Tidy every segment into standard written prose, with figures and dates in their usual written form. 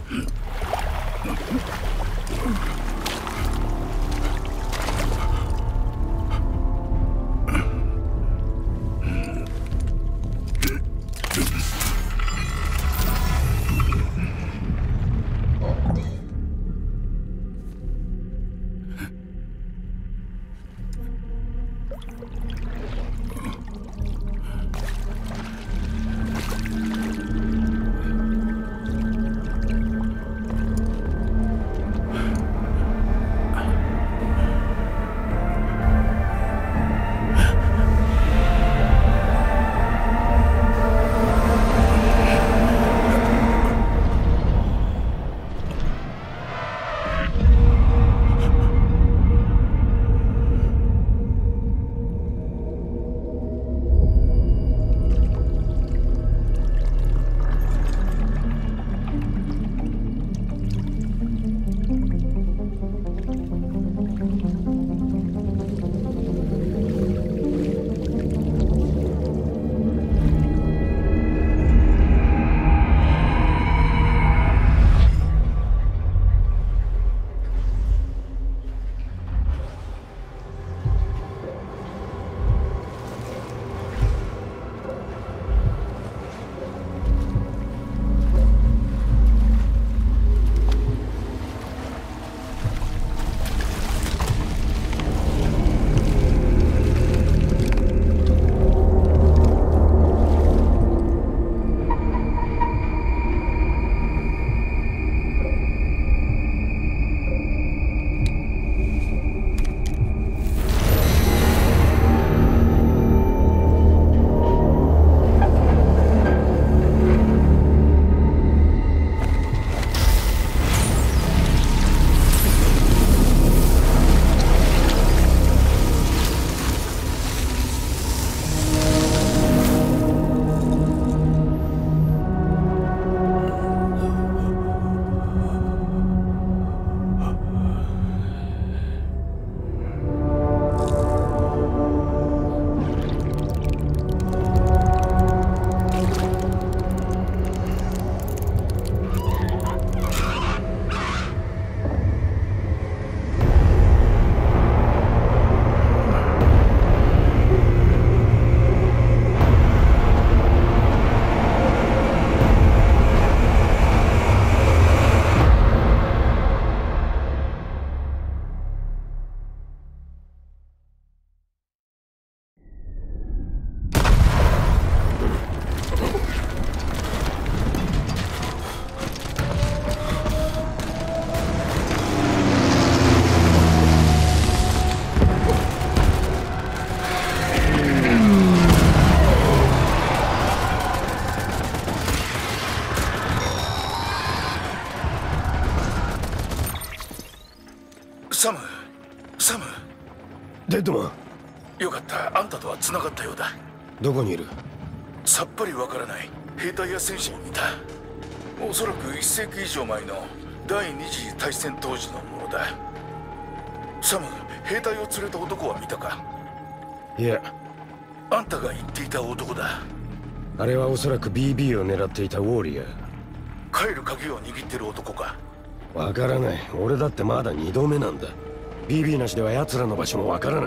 サム。 デッドマン。 よかった、あんたとは繋がったようだ。 どこにいる？ さっぱりわからない。兵隊や戦士にいた。おそらく1世紀以上前の第二次大戦当時のものだ。サム、兵隊を連れた男は見たか？ いや。 あんたが言っていた男だ。 あれはおそらく BB を狙っていたウォーリアー。 帰る鍵を握ってる男か？ わからない。俺だってまだ2度目なんだ。 BB なしでは奴らの場所もわからない。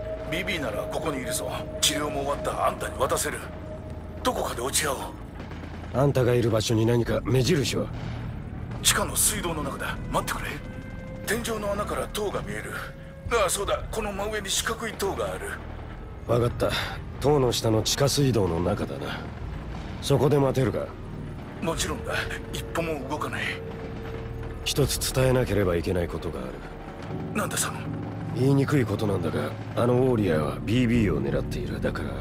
BB ならここにいるぞ。治療も終わったあんたに渡せる。どこかで落ち合おう。 あんたがいる場所に何か目印は？ 地下の水道の中だ。待ってくれ。天井の穴から塔が見える。ああ、そうだ、この真上に四角い塔がある。 分かった。塔の下の地下水道の中だな。そこで待てるか？ もちろんだ。一歩も動かない。 一つ伝えなければいけないことがある。 なんだサム？ 言いにくいことなんだが、あのウォーリアーは BB を狙っている。だから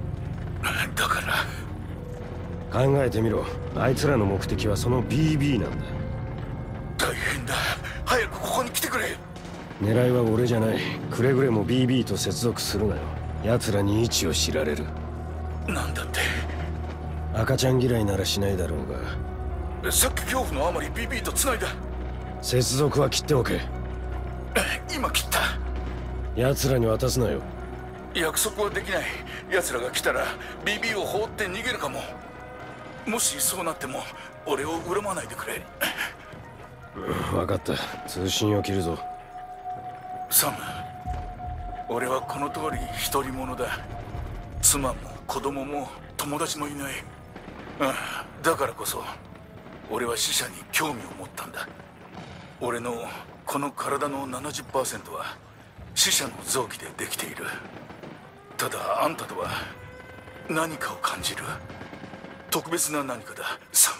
考えてみろ。あいつらの目的はその BB なんだ。 大変だ。早くここに来てくれ。 狙いは俺じゃない。くれぐれも BB と接続するなよ。奴らに位置を知られる。 なんだって？ 赤ちゃん嫌いならしないだろうが。 さっき恐怖のあまり BB と繋いだ。 接続は切っておけ。 今切った。 奴らに渡すなよ。 約束はできない。奴らが来たら BB を放って逃げるかも。 もしそうなっても俺を恨まないでくれ。 分かった。通信を切るぞ。 サム、俺はこの通り独り者だ。妻も子供も友達もいない。だからこそ俺は死者に興味を持ったんだ。俺のこの体の 70% は死者の臓器でできている。ただあんたとは何かを感じる。特別な何かだ、サム。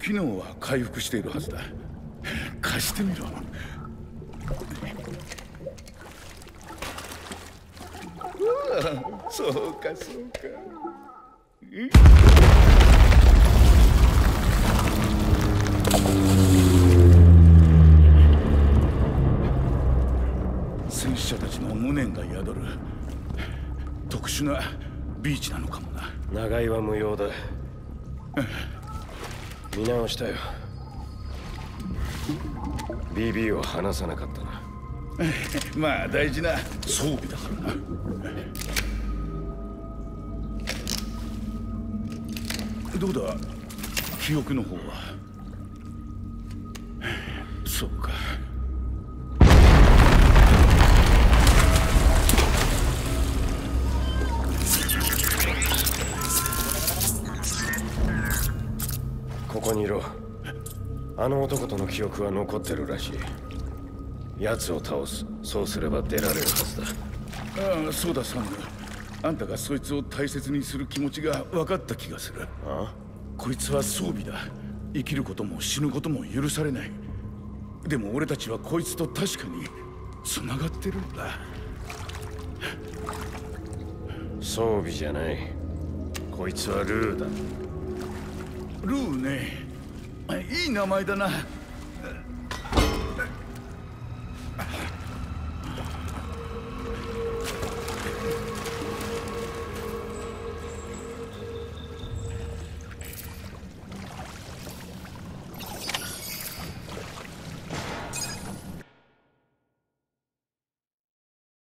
機能は回復しているはずだ。貸してみろ。そうかそうか。戦死者たちの無念が宿る特殊なビーチなのかもな。 長居は無用だ。見直したよ。 BB を離さなかったな。 まあ大事な装備だからな。どうだ記憶の方は。そうか。 ここにいろ。あの男との記憶は残ってるらしい。奴を倒す。そうすれば出られるはずだ。 ああ、そうだサム。あんたがそいつを大切にする気持ちが分かった気がする。 ああ、 こいつは装備だ。生きることも死ぬことも許されない。でも俺たちはこいつと確かに繋がってるんだ。 装備じゃない。こいつはルーだ。 ルーね。いい名前だな。